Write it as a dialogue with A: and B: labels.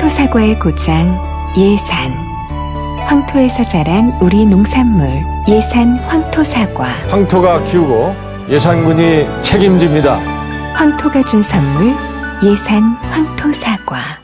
A: 황토사과의 고장 예산. 황토에서 자란 우리 농산물 예산 황토사과.
B: 황토가 키우고 예산군이 책임집니다.
A: 황토가 준 선물 예산 황토사과.